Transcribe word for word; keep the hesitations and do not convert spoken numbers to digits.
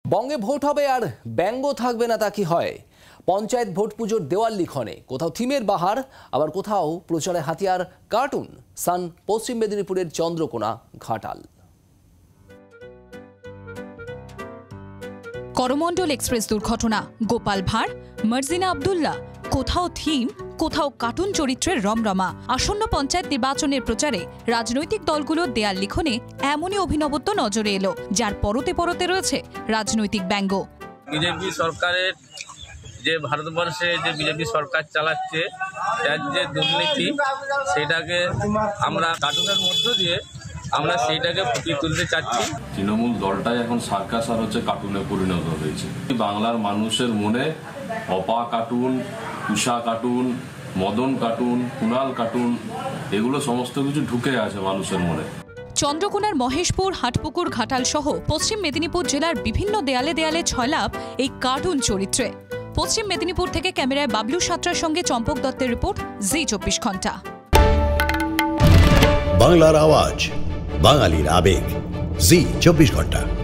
বঙ্গে ভোট হবে আর ব্যঙ্গ থাকবে না তা কি হয়? পঞ্চায়েত ভোট পুজোর দেওয়াল লিখনে কোথাও থিমের বাহার, আবার কোথাও প্রচারে হাতিয়ার কার্টুন। সান পশ্চিম মেদিনীপুরের চন্দ্রকোনা ঘাটাল। করমণ্ডল এক্সপ্রেস দুর্ঘটনা, গোপাল ভাঁড়, মার্জিনা আব্দুল্লাহ, কোথাও থিম, কোথাও কার্টুন চরিত্রের রমরমা। আসন্ন পঞ্চায়েত নির্বাচনের প্রচারে রাজনৈতিক দলগুলোর দেয়াল লিখনে এমনই অভিনবত্ব নজরে এলো, যার পরতে পরতে রয়েছে রাজনৈতিক ব্যঙ্গ। বিজেপি সরকারের যে ভারতবর্ষে যে বিজেপি সরকার চালাচ্ছে, তার যে দুর্নীতি, সেটাকে আমরা কার্টুনের মধ্য দিয়ে আমরা সেইটাকে ফুটিয়ে তুলতে চাচ্ছি। তৃণমূল দলটাই এখন সার্কাস আর হচ্ছে কার্টুনে পরিণত হয়েছে। বাংলার মানুষের মনে অপা cartoon, Usha cartoon, Madan cartoon, Kunal cartoon, এগুলো সমস্ত কিছু ঢুকে আছে মানুষের মনে। চন্দ্রকোনার মহেশপুর, হাটপুকুর, ঘাটাল সহ পশ্চিম মেদিনীপুর জেলার বিভিন্ন দেয়ালে দেয়ালে ছয়লাভ এই কার্টুন চরিত্রে। পশ্চিম মেদিনীপুর থেকে ক্যামেরায় বাবলু সাঁতরার সঙ্গে চম্পক দত্তের রিপোর্ট, জি চব্বিশ ঘন্টা। বাংলার আওয়াজ, বাঙালির আবেগ, জি চব্বিশ ঘন্টা।